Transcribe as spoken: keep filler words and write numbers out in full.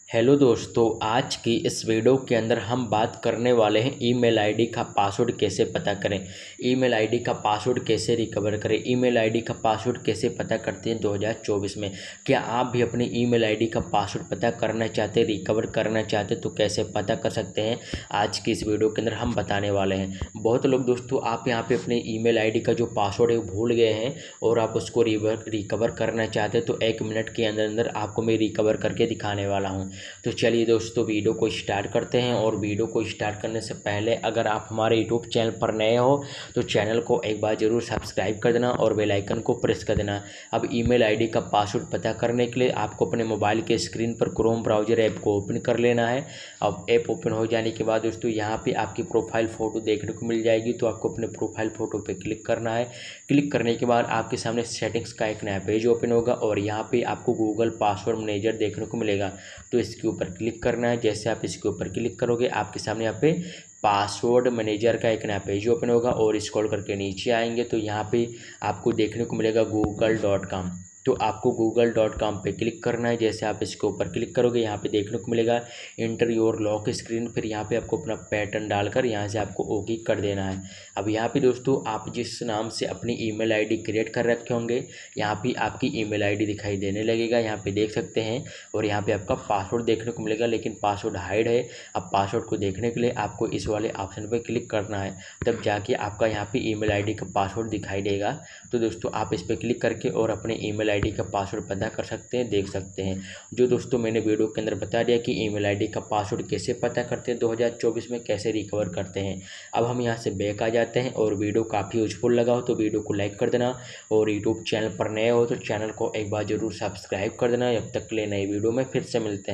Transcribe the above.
Hello दोस्तों, आज की इस वीडियो के अंदर हम बात करने वाले हैं ईमेल आईडी का पासवर्ड कैसे पता करें। ईमेल आईडी का पासवर्ड कैसे रिकवर करें। ईमेल आईडी का पासवर्ड कैसे पता करते हैं दो हज़ार चौबीस में। क्या आप भी अपनी ईमेल आईडी का पासवर्ड पता करना चाहते हैं, रिकवर करना चाहते हैं, तो कैसे पता कर सकते हैं आज की इस वीडियो के अंदर हम बताने वाले हैं। बहुत लोग दोस्तों आप यहाँ पर अपनी ईमेल आई डी का जो पासवर्ड है वो भूल गए हैं और आप उसको रिकवर करना चाहते हैं, तो एक मिनट के अंदर अंदर आपको मैं रिकवर करके दिखाने वाला हूँ। तो चलिए दोस्तों वीडियो को स्टार्ट करते हैं। और वीडियो को स्टार्ट करने से पहले अगर आप हमारे यूट्यूब चैनल पर नए हो तो चैनल को एक बार ज़रूर सब्सक्राइब कर देना और बेल आइकन को प्रेस कर देना। अब ईमेल आईडी का पासवर्ड पता करने के लिए आपको अपने मोबाइल के स्क्रीन पर क्रोम ब्राउज़र ऐप को ओपन कर लेना है। अब ऐप ओपन हो जाने के बाद दोस्तों यहाँ पे आपकी प्रोफाइल फ़ोटो देखने को मिल जाएगी, तो आपको अपने प्रोफाइल फ़ोटो पे क्लिक करना है। क्लिक करने के बाद आपके सामने सेटिंग्स का एक नया पेज ओपन होगा और यहाँ पे आपको गूगल पासवर्ड मैनेजर देखने को मिलेगा, तो इसके ऊपर क्लिक करना है। जैसे आप इसके ऊपर क्लिक करोगे आपके सामने यहाँ पे पासवर्ड मैनेजर का एक नया पेज ओपन होगा और स्क्रॉल करके नीचे आएंगे तो यहाँ पे आपको देखने को मिलेगा गूगल डॉट कॉम। तो आपको गूगल डॉट कॉम पे क्लिक करना है। जैसे आप इसके ऊपर क्लिक करोगे यहाँ पे देखने को मिलेगा इंटर योर लॉक स्क्रीन। फिर यहाँ पे आपको अपना पैटर्न डालकर यहाँ से आपको ओके कर देना है। अब यहाँ पे दोस्तों आप जिस नाम से अपनी ईमेल आईडी क्रिएट कर रखे होंगे यहाँ पे आपकी ईमेल आईडी दिखाई देने लगेगा, यहाँ पे देख सकते हैं। और यहाँ पे आपका पासवर्ड देखने को मिलेगा, लेकिन पासवर्ड हाइड है। अब पासवर्ड को देखने के लिए आपको इस वाले ऑप्शन पर क्लिक करना है, तब जाके आपका यहाँ पे ईमेल आईडी का पासवर्ड दिखाई देगा। तो दोस्तों आप इस पर क्लिक करके और अपने ईमेल आईडी का पासवर्ड पता कर सकते हैं, देख सकते हैं। जो दोस्तों मैंने वीडियो के अंदर बता दिया कि ईमेल आईडी का पासवर्ड कैसे पता करते हैं दो हज़ार चौबीस में, कैसे रिकवर करते हैं। अब हम यहाँ से बैक आ जाते हैं और वीडियो काफ़ी यूजफुल लगा हो तो वीडियो को लाइक कर देना और यूट्यूब चैनल पर नए हो तो चैनल को एक बार जरूर सब्सक्राइब कर देना। जब तक के लिए नई वीडियो में फिर से मिलते हैं।